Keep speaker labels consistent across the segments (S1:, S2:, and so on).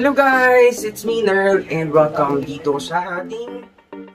S1: Hello guys! It's me, Nerl, and welcome dito sa ating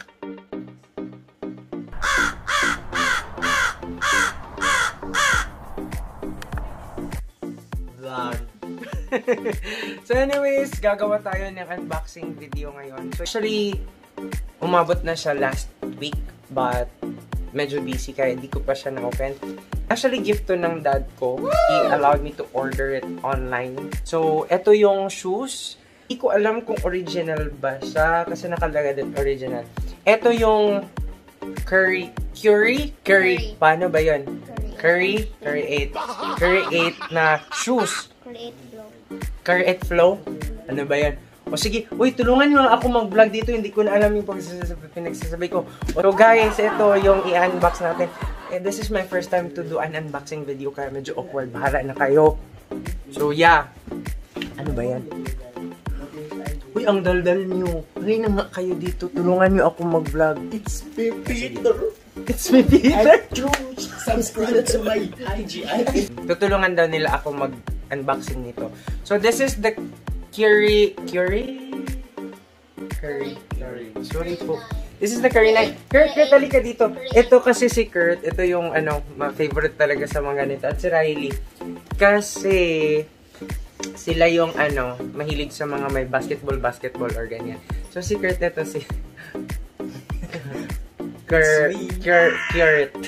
S1: vlog. So anyways, gagawa tayo ng unboxing video ngayon. So actually, umabot na siya last week, but medyo busy kaya hindi ko pa siya na-open. Actually, gift to ng dad ko. He allowed me to order it online. So, eto yung shoes. Hindi ko alam kung original ba siya kasi nakalagay din original. Eto yung Curry. Paano ba yun? Curry 8 na shoes. Curry 8 Flow. Ano ba yan? O sige, uy, tulungan nyo ako mag-vlog dito. Hindi ko na alam yung pinagsasabi ko. So guys, ito yung i-unbox natin. And this is my first time to do an unboxing video kaya medyo awkward. Bahala na kayo. So yeah. Ano ba yan? Uy, ang daldal nyo. Halina nga kayo dito. Tulungan nyo ako mag-vlog.
S2: It's me, Peter.
S1: It's me, Peter.
S2: Subscribe to my IG.
S1: Tutulungan daw nila ako mag-unboxing nito. So this is the Curry. Sorry po. This is the Curry 9. Kurt, halika dito. Ito kasi si Kurt. Ito yung favorite talaga sa mga ganito. At si Riley. Kasi sila yung mahilig sa mga may basketball or ganyan. So si Kurt, ito si Kurt.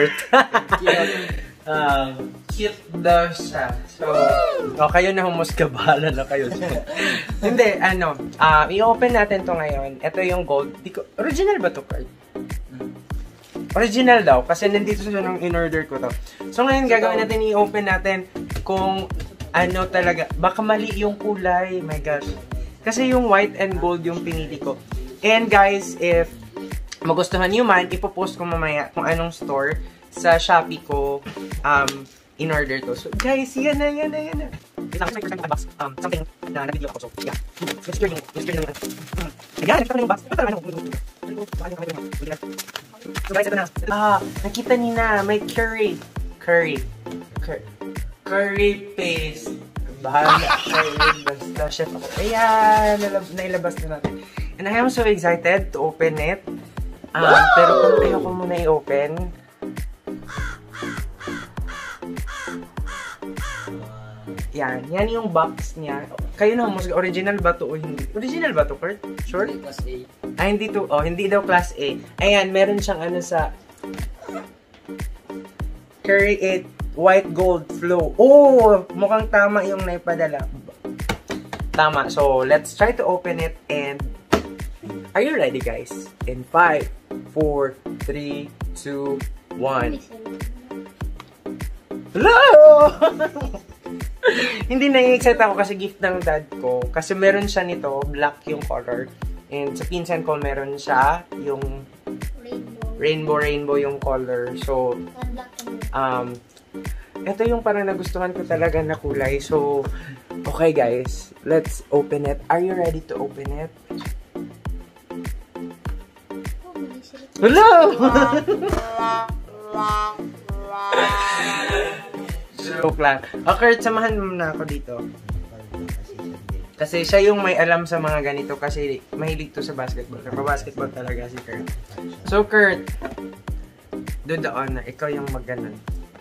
S1: Cute daw siya. So, kayo na humusga, bahala na kayo. Hindi, i-open natin to ngayon. Ito yung gold. Original ba to, Kurt? Original daw, kasi nandito siya nung in-order ko to. So, ngayon gagawin natin, i-open natin kung ano talaga. Baka mali yung kulay. My gosh. Kasi yung white and gold yung pinili ko. And guys, if magustuhan nyo man, ipopost ko mamaya kung anong store sa Shopee ko in-order to. So, guys, yan na. It's my first time to unbox something na na-video ako. So, yeah. Let's clear nyo. Ayan, nakita ko na yung box. So, guys, ito na. Nakita niyo na. May curry paste. Bahala. Basta, chef ako. Ayan, nailabas na natin. And I am so excited to open it. Pero kung ayoko muna i-open, yan yung box niya. Kayo na humusga, original ba to o hindi? Original ba to, Kurt? Sure?
S2: Class A.
S1: Hindi to. Hindi daw class A. Ayan, meron siyang sa Curry 8 White Gold Flow. Oh! Mukhang tama yung naipadala. Tama. So, let's try to open it and are you ready, guys? In 5, 4, 3, 2, 1. Hello! Hindi na-excite ako kasi gift ng dad ko. Kasi meron siya nito, black yung color. And sa pinsan ko meron siya yung rainbow yung color. So, ito yung parang nagustuhan ko talaga na kulay. So, okay guys, let's open it. Are you ready to open it? Hello! Joke lang. Kurt, samahan mo na ako dito. Kasi siya yung may alam sa mga ganito kasi mahilig to sa basketball. Nagpa-basketball talaga si Kurt. So, Kurt, do the honor. Ikaw yung mag-ganon.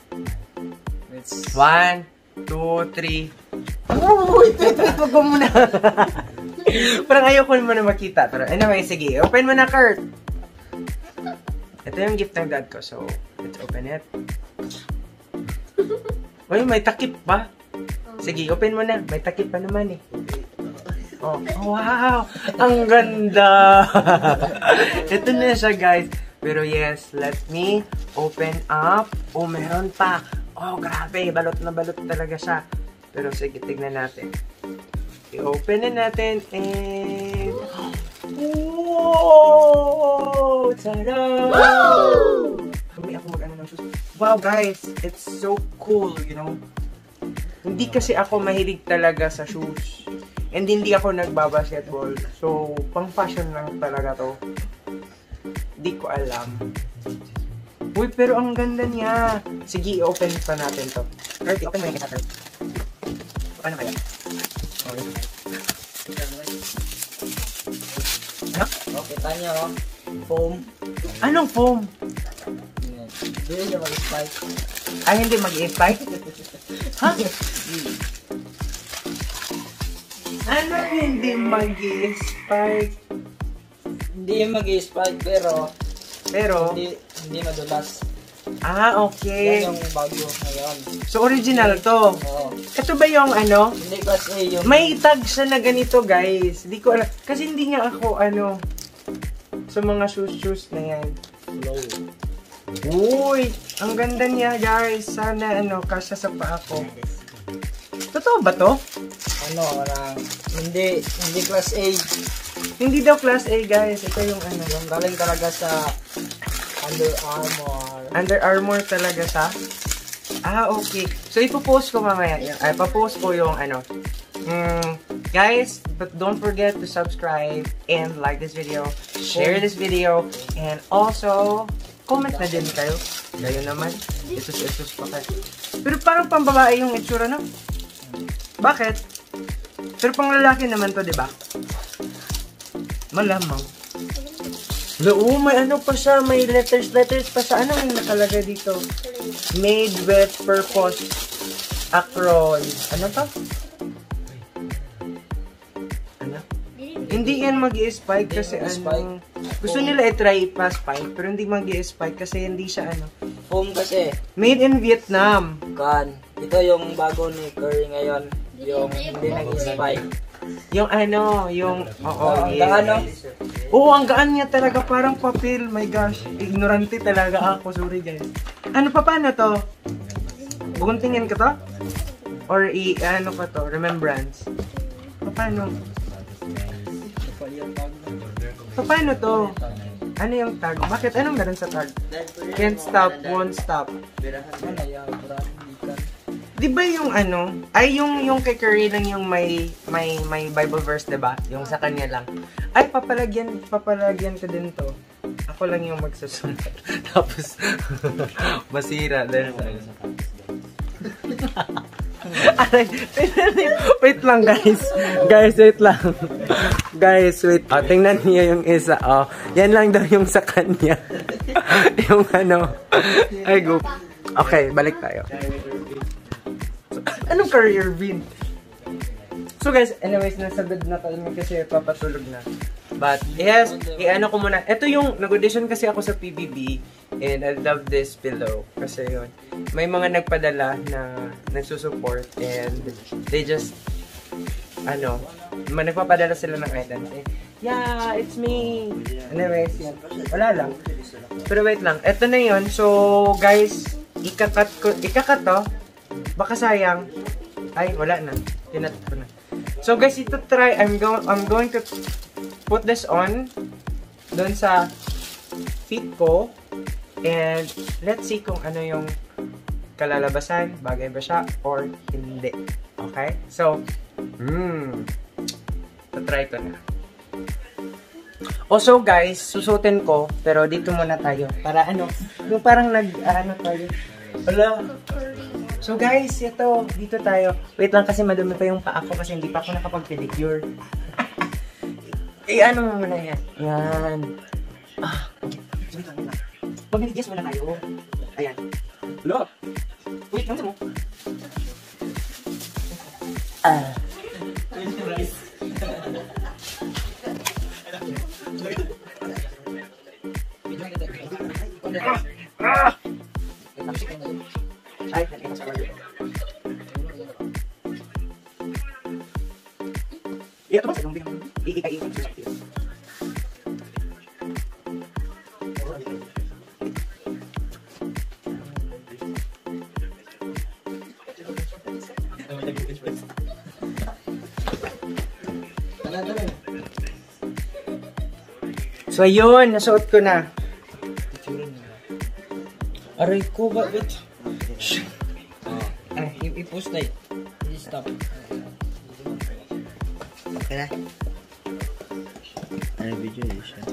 S1: 1, 2, 3. Wait, wag mo muna. Parang ayoko mo na makita. Pero anyway, sige. Open mo na, Kurt. Ito yung gift ng dad ko. So, let's open it. Uy, may takip pa. Sige, open mo na. May takip pa naman eh. Oh, wow! Ang ganda! Ito na siya, guys. Pero yes, let me open up. Oh, meron pa. Oh, grabe. Balot na balot talaga siya. Pero sige, tignan natin. I-open na natin and wow! Sarap! Wow! Kami ako mag-ano ng shoes. Wow, guys! It's so cool, you know? Hindi kasi ako mahilig talaga sa shoes. And hindi ako nagbabasketball. So, pang-fashion lang talaga to. Hindi ko alam. Uy, pero ang ganda niya. Sige, i-open pa natin to. Kurt, i-open mo yung isa, Kurt. Ano kaya? Ano?
S2: Okay, tanya oh. Foam.
S1: Anong foam?
S2: Hindi niya mag-spike.
S1: Ay, hindi mag-spike? Ha? Ano hindi mag-spike?
S2: Hindi mag-spike pero
S1: Pero,
S2: hindi madulas.
S1: ah, okay.
S2: Yan yung bago ngayon.
S1: So, original to.
S2: Oo.
S1: Ito ba yung ano?
S2: Hindi kasi yung
S1: May tag siya na ganito, guys. Hindi ko alam. Kasi hindi nga ako, ano, sa mga shoes na yan.
S2: low.
S1: Uy, ang ganda niya, guys. Sana, ano, kasya sa paa ko. Totoo ba to?
S2: Ano, parang hindi class A.
S1: Hindi daw class A, guys. Ito yung ano.
S2: Yung galing talaga sa Under Armour.
S1: Under Armour talaga siya? Ah, okay. So, ipopost ko mamaya. Ay, papost ko yung ano. Guys, but don't forget to subscribe and like this video, share this video, and also, comment na din kayo. Kayo naman. Isus pa kayo. Pero parang pambabae yung itsura, no? Bakit? Pero pang lalaki naman to, di ba? Malamang. Oo, may ano pa siya, may letters pa siya. Ano yung nakalagay dito? Made with purpose acron. Ano to? Ano? Hindi yan mag-i-spike kasi ano. Gusto nila i-try pa-spike pero hindi mag-i-spike kasi hindi siya ano.
S2: Foam kasi.
S1: Made in Vietnam.
S2: Kan. Ito yung bago ni Curry ngayon. Yung hindi nag-spike.
S1: Yung ano, yung... Oo,
S2: Ang gaan, no?
S1: Oo, ang gaan niya talaga. Parang papel. My gosh. Ignorante talaga ako. Sorry, guys. Ano pa, paano to? Buguntingin ka to? Or ano ka to? Remembrance? Paano? Paano to? Ano yung tag? Bakit? Anong meron sa tag? Can't stop, won't stop.
S2: Ano yan?
S1: Di ba yung ano? Ay, yung kay Curry lang yung may Bible verse, diba? Yung sa kanya lang. Ay, papalagyan ko din to. Ako lang yung magsusunod. Tapos, masira dahil sa ano. Aray, wait lang, guys. Guys, wait lang. Guys, wait. Oh, tingnan niyo yung isa. Oh, yan lang daw yung sa kanya. Yung ano. Ay, go. Okay, balik tayo. Anong career win? So guys, anyways, nasa bed na tayo kasi papatulog na. But yes, i-ano ko muna. Ito yung nag-audition kasi ako sa PBB and I love this pillow. Kasi yun, may mga nagpadala na nagsusupport and they just, ano, nagpapadala sila ng items. Yeah, it's me! Anyways, yan. Wala lang. Pero wait lang, ito na yun. So guys, ikakat to. Baka sayang. Ay, wala na. Tinat ko na. So guys, ito try. I'm going to put this on doon sa feet ko. And let's see kung ano yung kalalabasan. Bagay ba siya or hindi. Okay? So, try ko na. Also guys, susutin ko. Pero dito muna tayo. Para ano, yung parang ano tayo. Wala. So guys, ito, dito tayo. Wait lang kasi madumi pa yung paa ko kasi hindi pa ako nakapag-pedicure. Ano mo muna yan? Yan. Wait lang. Pag-medigas muna tayo. Ayan. Hello? Wait, lang mo. Ay, nakita sa wala. Ito ba sa yung bigyan? Iika-iika sa sakit. So ayun, nasuot ko na. Aray ko, bakit?
S2: I-post na eh. I-stop.
S3: Okay na? Ano video yun siya?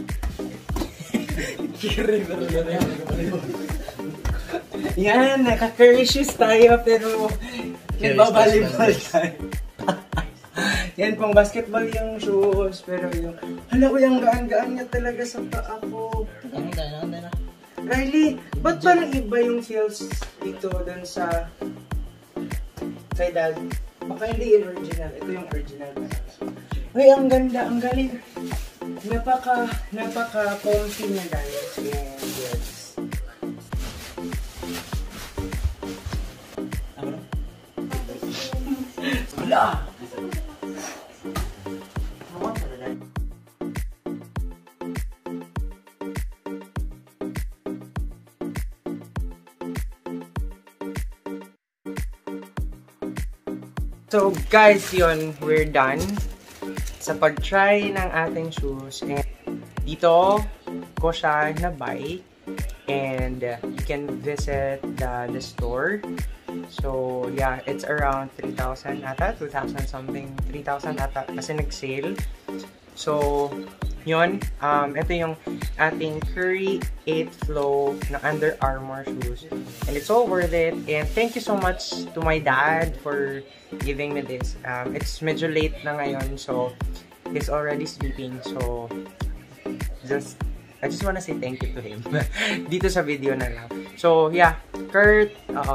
S1: Yan, naka-curry shoes tayo pero nagbabalibal tayo. Yan, pang basketball yung shoes. Pero yung, hala ko yung gaan-gaan niya talaga sa paa ko.
S2: Ang na.
S1: Riley, ba't parang iba yung feels dito dun sa kay dad? Baka hindi yung original. Ito yung original talaga. Uy, ang ganda, ang galing. Napaka-comfy niya guys. And yes. Wala! So guys, yun, we're done sa pag-try ng ating shoes. And dito ko siya na-buy. And you can visit the store. So yeah, it's around 3,000 ata, 2,000 something, 3,000 ata kasi nag-sale. So yun, ito yung ating Curry 8 Flow na Under Armour shoes. And it's so worth it. And thank you so much to my dad for giving me this. It's medyo late na ngayon, so he's already sleeping. So I just wanna say thank you to him. Dito sa video na lang. So yeah, Kurt,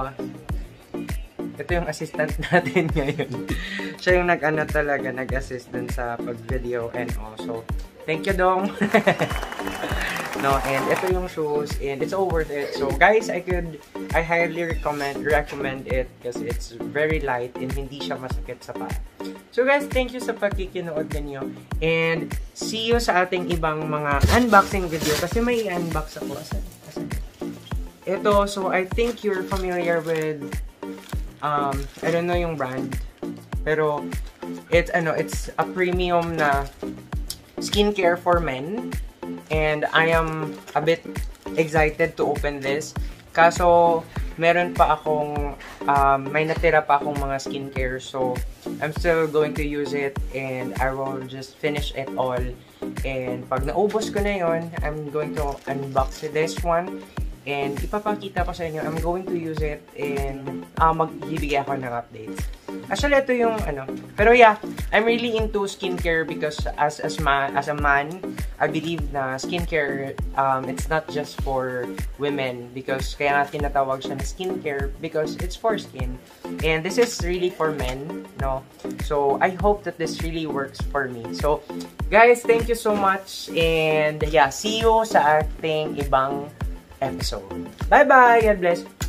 S1: ito yung assistant natin ngayon. Siya yung nag-assist dun sa pag-video and also thank you, Dong. No, and ito yung shoes and it's all worth it. So guys, I highly recommend it because it's very light and hindi siya masakit sa paa. So guys, thank you sa pagkikinood ninyo and see you sa ating ibang mga unboxing video kasi may unbox ako. Asan? Ito, so I think you're familiar with I don't know yung brand, pero it's a premium na skincare for men. And I am a bit excited to open this. Kaso, meron pa akong, may natira pa akong mga skincare. So, I'm still going to use it and I will just finish it all. And pag naubos ko na yun, I'm going to unbox this one. And ipapakita ko sa inyo, I'm going to use it and magbibigay ako ng updates. Actually, ito yung pero yeah, I'm really into skincare because as a man, I believe na skincare, it's not just for women because kaya nga tinatawag siya na skincare because it's for skin. And this is really for men, no? So, I hope that this really works for me. So, guys, thank you so much and yeah, see you sa ating ibang episode. Bye-bye! God bless!